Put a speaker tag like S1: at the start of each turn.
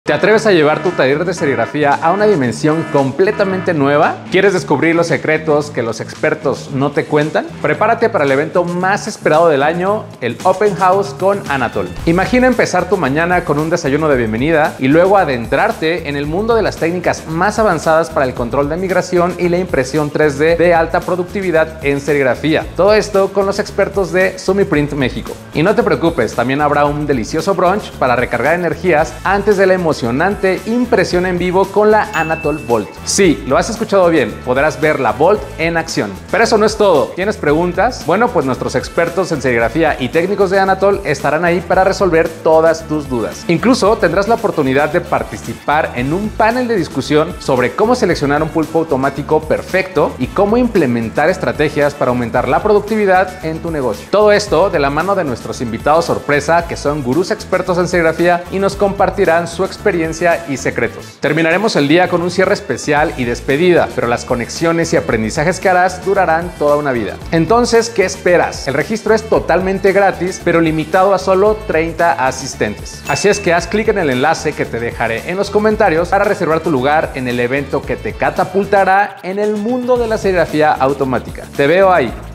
S1: ¿Te atreves a llevar tu taller de serigrafía a una dimensión completamente nueva? ¿Quieres descubrir los secretos que los expertos no te cuentan? Prepárate para el evento más esperado del año, el Open House con Anatol. Imagina empezar tu mañana con un desayuno de bienvenida y luego adentrarte en el mundo de las técnicas más avanzadas para el control de migración y la impresión 3D de alta productividad en serigrafía. Todo esto con los expertos de Sumiprint México. Y no te preocupes, también habrá un delicioso brunch para recargar energías antes de la emocionante impresión en vivo con la Anatol Volt. Sí, lo has escuchado bien, podrás ver la Volt en acción. Pero eso no es todo. ¿Tienes preguntas? Bueno, pues nuestros expertos en serigrafía y técnicos de Anatol estarán ahí para resolver todas tus dudas. Incluso tendrás la oportunidad de participar en un panel de discusión sobre cómo seleccionar un pulpo automático perfecto y cómo implementar estrategias para aumentar la productividad en tu negocio. Todo esto de la mano de nuestros invitados sorpresa, que son gurús expertos en serigrafía y nos compartirán su experiencia y secretos. Terminaremos el día con un cierre especial y despedida, pero las conexiones y aprendizajes que harás durarán toda una vida. Entonces, ¿qué esperas? El registro es totalmente gratis, pero limitado a solo 30 asistentes. Así es que haz clic en el enlace que te dejaré en los comentarios para reservar tu lugar en el evento que te catapultará en el mundo de la serigrafía automática. Te veo ahí.